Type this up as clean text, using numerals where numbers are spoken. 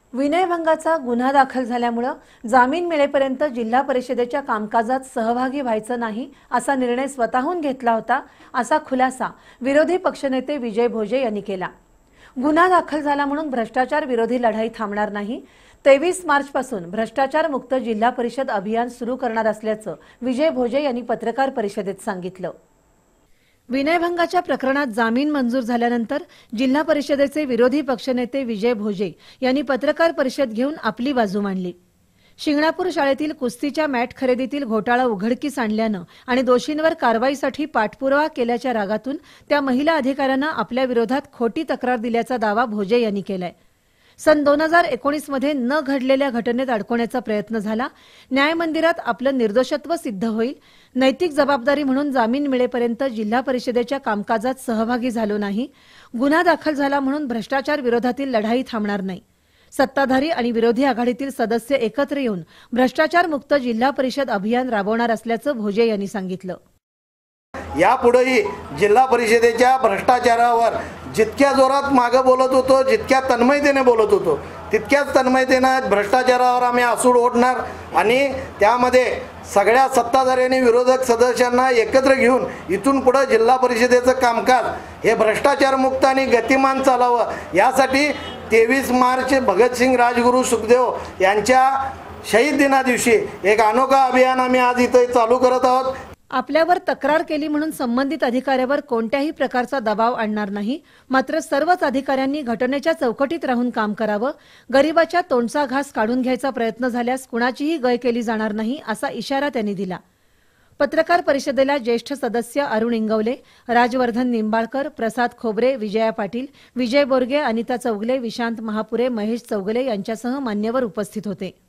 विनयभंगाचा गुन्हा दाखल झाल्यामुळे जामीन मिळेपर्यंत जिल्हा परिषदेच्या कामकाजात सहभागी व्हायचं नाही असा निर्णय स्वतःहून घेतला होता असा खुलासा विरोधी पक्षनेते विजय भोजे यांनी केला। गुन्हा दाखल झाला म्हणून भ्रष्टाचार विरोधी लढाई थांबणार नाही। 23 मार्च पासून भ्रष्टाचार मुक्त जिल्हा परिषद अभियान सुरू करणार असल्याचं विजय भोजे यांनी पत्रकार परिषदेत सांगितलं। विनयभंगाच्या प्रकरणात जामीन मंजूर झाल्यानंतर जिल्हा परिषदेचे विरोधी पक्षनेते विजय भोजे यांनी पत्रकार परिषद घेऊन आपली बाजू मांडली। शिंगणापूर शाळेतील कुस्तीच्या मॅट खरेदीतील घोटाळा उघडकीस आणल्यानं आणि दोषींवर कारवाईसाठी पाठपुरावा केल्याच्या रागातून त्या महिला अधिकाऱ्यांना आपल्या विरोधात खोटी तक्रार दिल्याचा दावा भोजे यांनी केलाय। सन 2019 मध्ये न घडलेल्या घटनेत अडकवण्याचा प्रयत्न झाला। न्याय मंदिरात आपलं निर्दोषत्व सिद्ध होईल। नैतिक जबाबदारी म्हणून जामीन मिळेपर्यंत जिल्हा परिषदेच्या कामकाजात सहभागी झालो नाही। गुन्हा दाखल झाला म्हणून भ्रष्टाचार विरोधातील लढाई थांबणार नाही। सत्ताधारी आणि विरोधी आघाडीतील सदस्य एकत्र येऊन भ्रष्टाचार मुक्त जिल्हा परिषद अभियान राबवणार असल्याचं भोजे यांनी सांगितलं। यापुढेही जिल्हा परिषदेच्या भ्रष्टाचारावर जितक्या जोरात मागे बोलत होतो, जितक्या तन्मयतेने बोलत होतो, तितक्याच तन्मयतेने भ्रष्टाचारावर आम्ही आसूड ओढणार आणि त्यामध्ये सगळ्या सत्ताधारी आणि विरोधक सदस्यांना एकत्र घेऊन इथून पुढे जिल्हा परिषदेचं कामकाज हे भ्रष्टाचार मुक्त आणि गतिमान चालावं यासाठी 23 मार्च भगतसिंग राजगुरू सुखदेव यांच्या शहीद दिना दिवशी एक अनोखा अभियान आम्ही आज इथे चालू करत आहोत। आपल्यावर तक्रार केली म्हणून संबंधित अधिकाऱ्यावर कोणत्याही प्रकारचा दबाव आणणार नाही। मात्र सर्वच अधिकाऱ्यांनी घटनेच्या चौकटीत राहून काम करावं। गरिबाच्या तोंडचा घास काढून घ्यायचा प्रयत्न झाल्यास कुणाचीही गय केली जाणार नाही असा इशारा त्यांनी दिला। पत्रकार परिषदेला ज्येष्ठ सदस्य अरुण इंगवले, राजवर्धन निंबाळकर, प्रसाद खोबरे, विजया पाटील, विजय बोरगे, अनिता चौगले, विशांत महापुरे, महेश चौगले यांच्यासह मान्यवर उपस्थित होते।